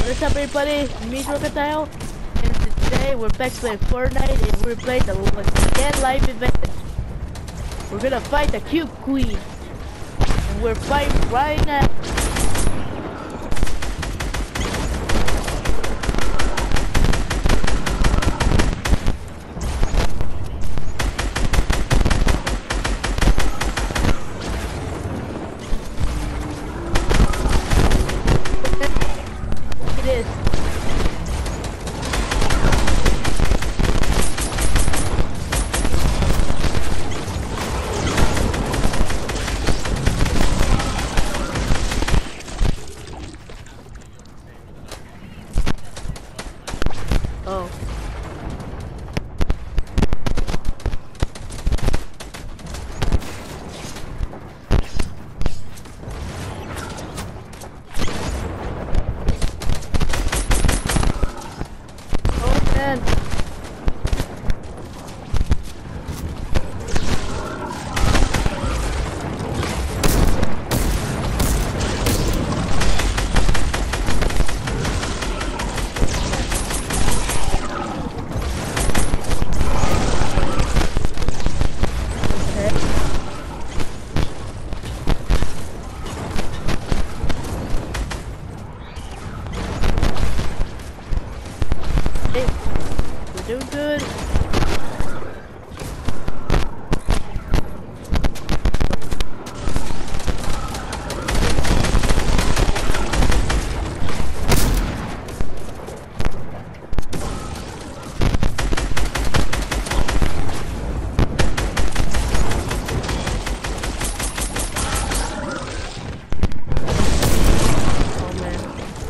What's up, everybody? Me, Crocodile, and today we're back playing Fortnite, and we're playing the Get Live event. We're gonna fight the Cube Queen, and we're fighting right now. It is. Oh. Oh man. Hey, we're doing good. Oh man.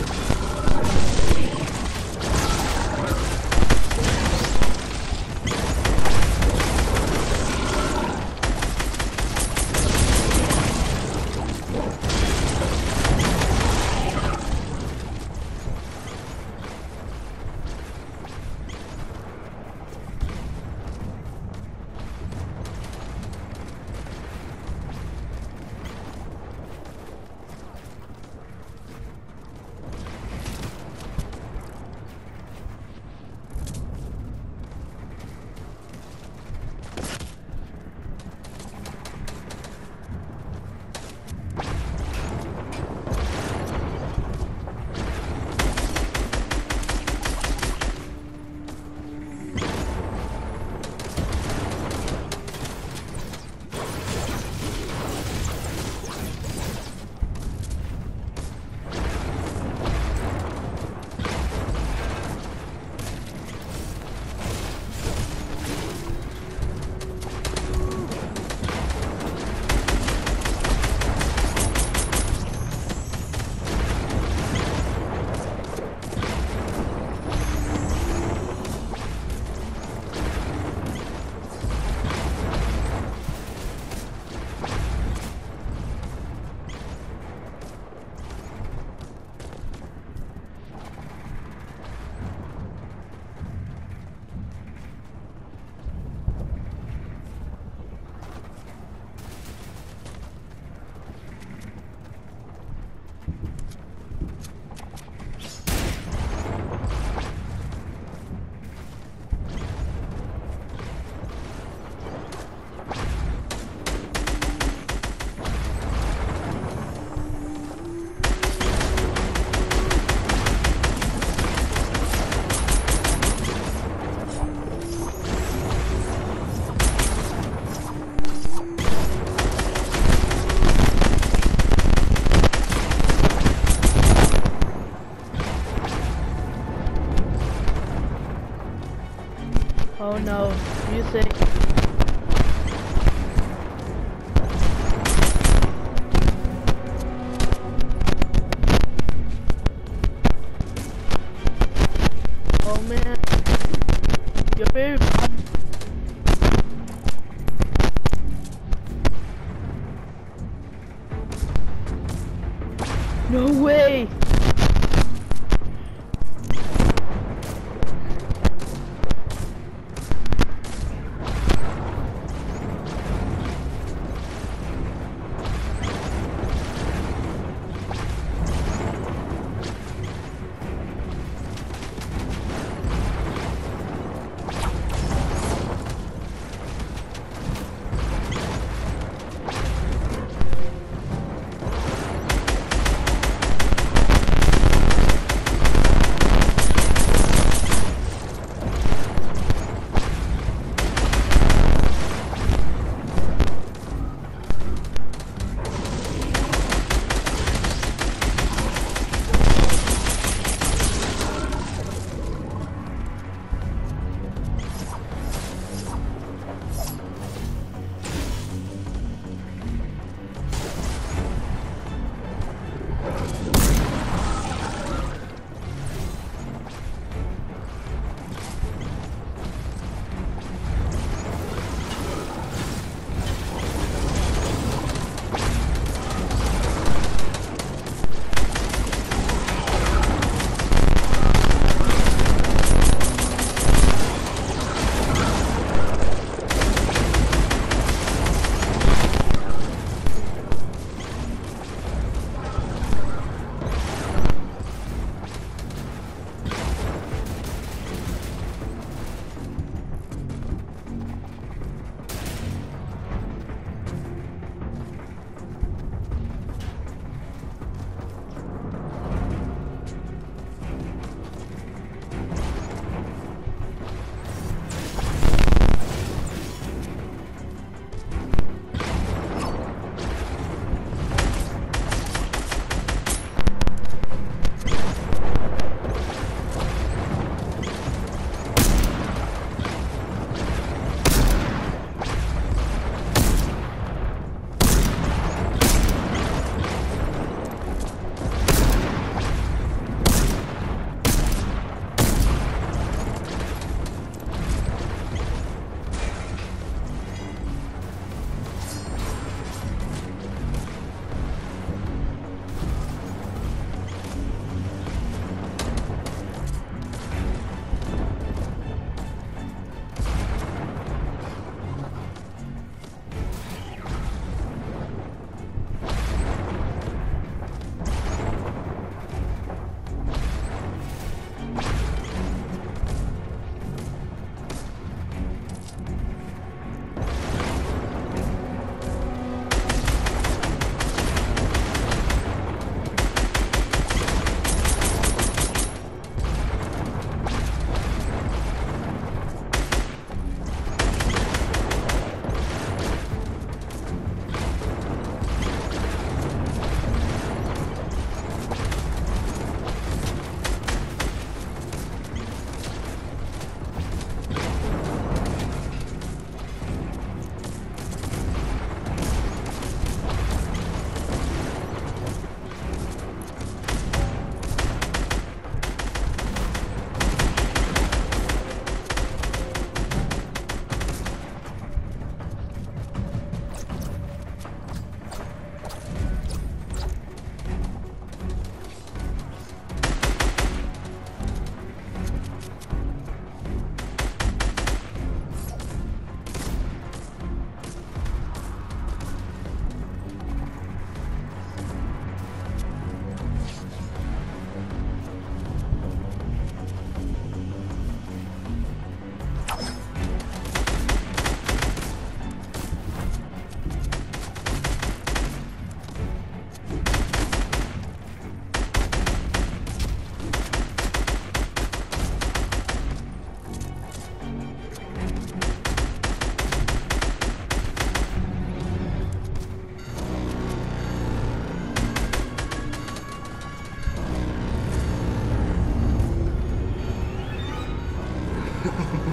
Oh no, music. Oh man, your favorite. No way.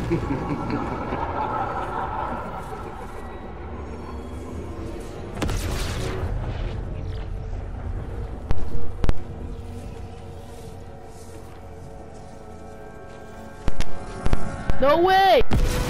No way!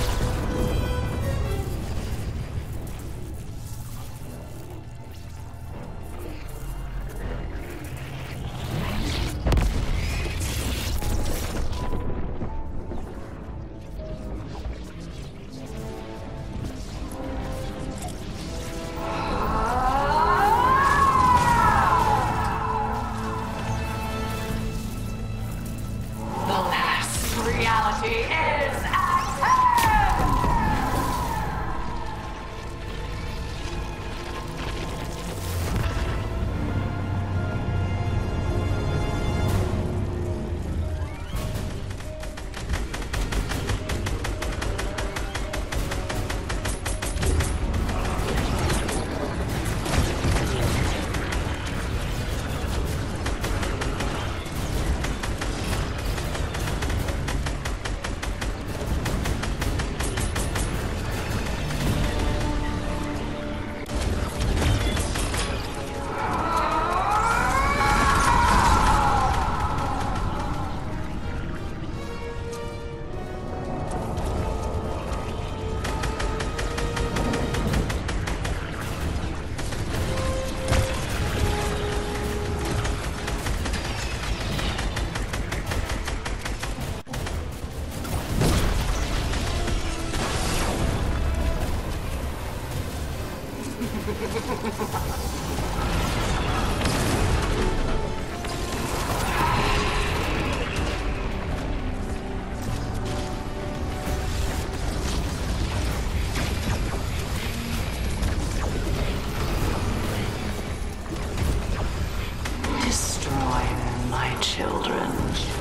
Destroy them, my children.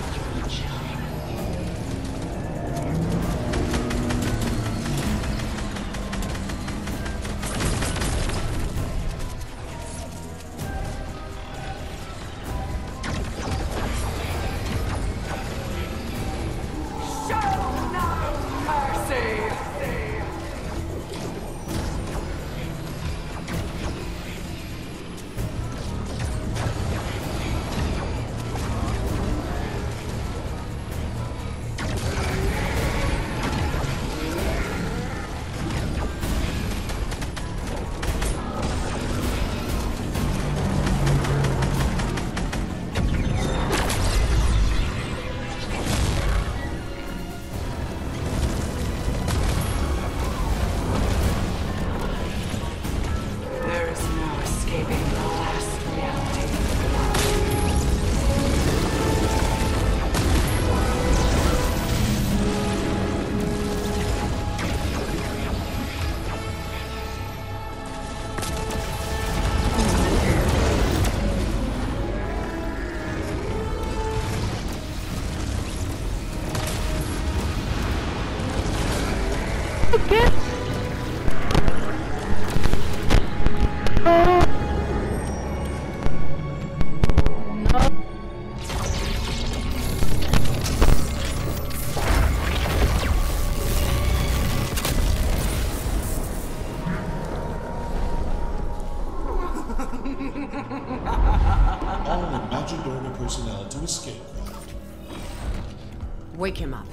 All Magidorga personnel to escape craft. Wake him up.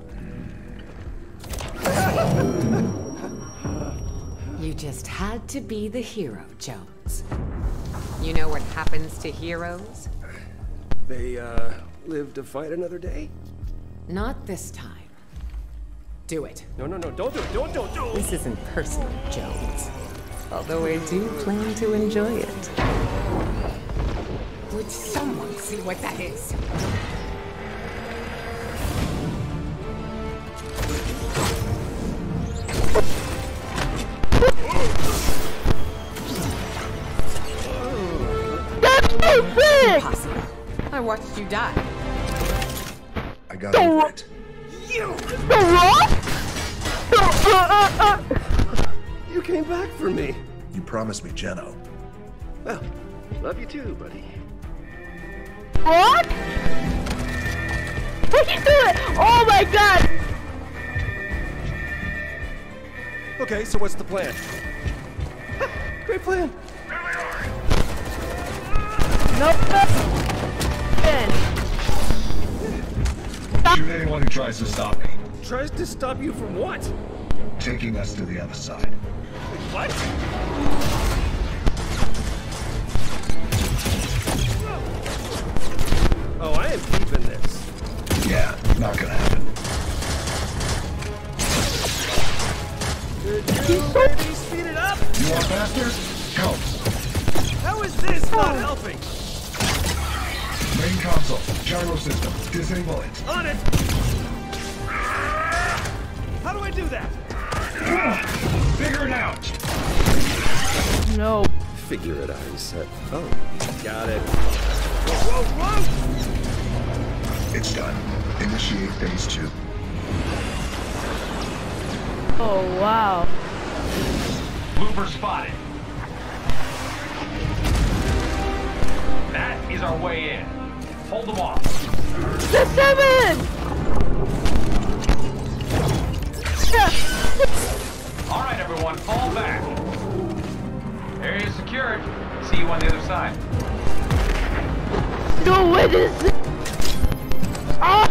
You just had to be the hero, Jones. You know what happens to heroes? They, live to fight another day? Not this time. Do it. No, don't do it, don't do it! This isn't personal, Jones. Although I do plan to enjoy it. Would someone see what that is? That's so sick! Impossible. I watched you die. I got over it. The Rock? You came back for me. You promised me Geno. Well, love you too, buddy. What? What you doing? Oh my god! Okay, so what's the plan? Great plan. No. Shoot anyone who tries to stop me. Tries to stop you from what? Taking us to the other side. What? Oh, I am keeping this. Yeah, not gonna happen. Could you maybe speed it up? You want faster? Go. How is this not helping? Main console, gyro system, disable it. On it! How do I do that? Figure it out. No. Figure it out, he said. Oh, got it. Whoa, whoa, whoa! It's done. Initiate phase 2. Oh wow. Looper spotted. That is our way in. Hold them off. The 7! All right, everyone, fall back. Area secured. See you on the other side. No, what is it? Ah!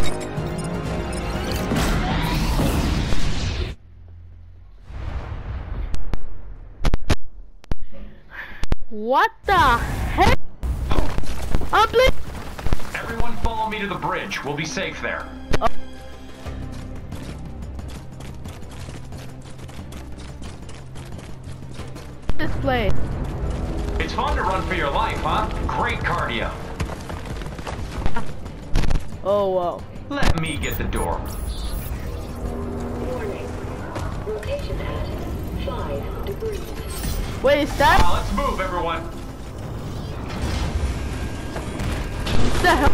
What the heck? I'm Everyone follow me to the bridge. We'll be safe there. this place. It's fun to run for your life, huh? Great cardio. Oh wow. Let me get the door. Warning. Rotation at 5 degrees. Wait, is that Let's move, everyone. the hell?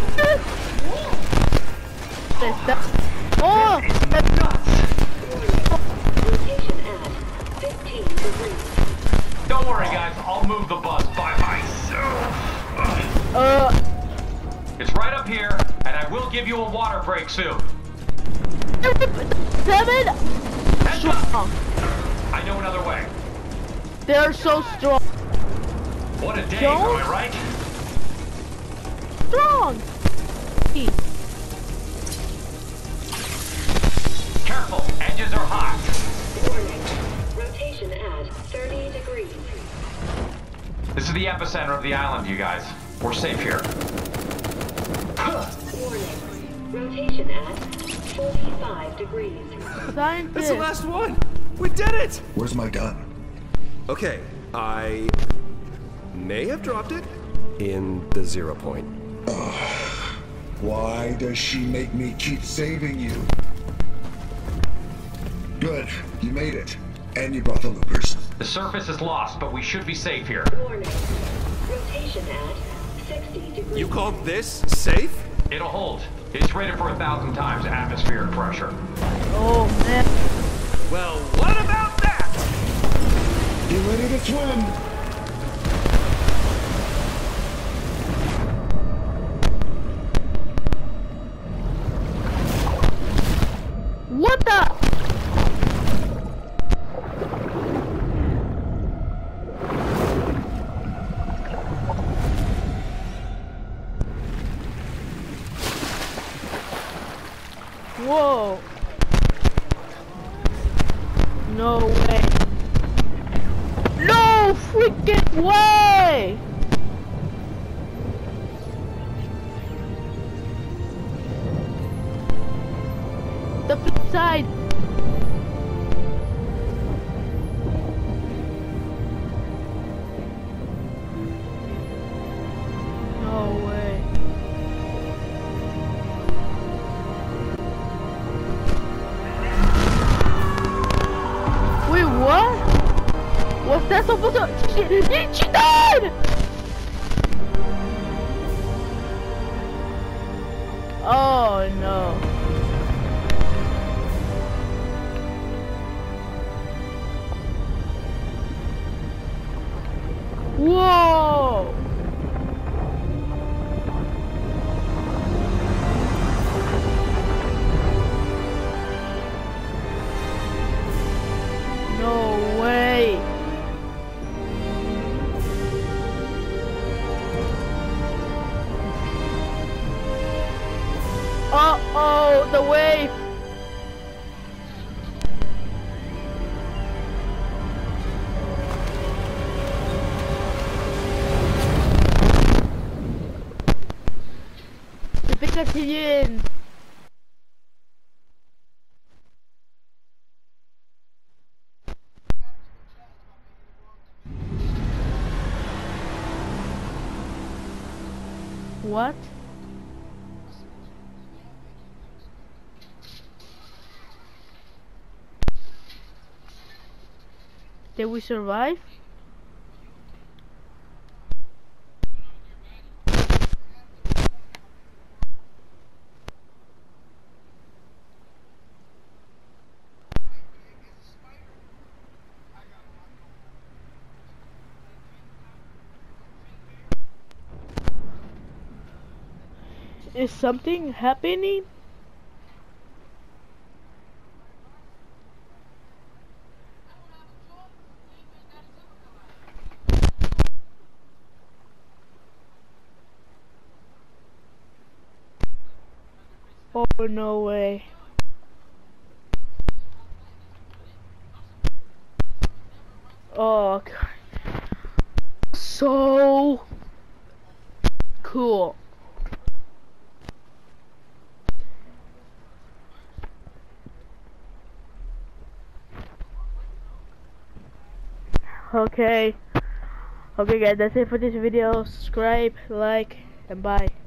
Is that? Oh, It's nuts. Rotation at 15 degrees. Don't worry, guys. I'll move the bus by myself. It's right up here, and I will give you a water break soon. 7 Heads up. strong. I know another way. They're so strong. What a day, Don't- am I right? Strong. Careful, edges are hot. Warning. Rotation at 30 degrees. This is the epicenter of the island, you guys. We're safe here. Warning. Rotation at 45 degrees. That's Scientist. the last one! We did it! Where's my gun? Okay, I may have dropped it in the 0 point. Why does she make me keep saving you? Good, you made it. And you brought the loopers. The surface is lost, but we should be safe here. Warning. Rotation at 60 degrees. You call this safe? It'll hold. It's rated for 1,000 times atmospheric pressure. Oh man. Well, what about that? Get ready to swim! What the? Whoa. No way. No freaking way! The flip side. No way. Wait, what? Was that supposed to? She died! Oh no. Whoa! Uh-oh, the wave! The Pikachu. What? Did we survive? Is something happening? Oh, no way. Oh, God. So cool. Okay guys, that's it for this video. Subscribe, like, and bye.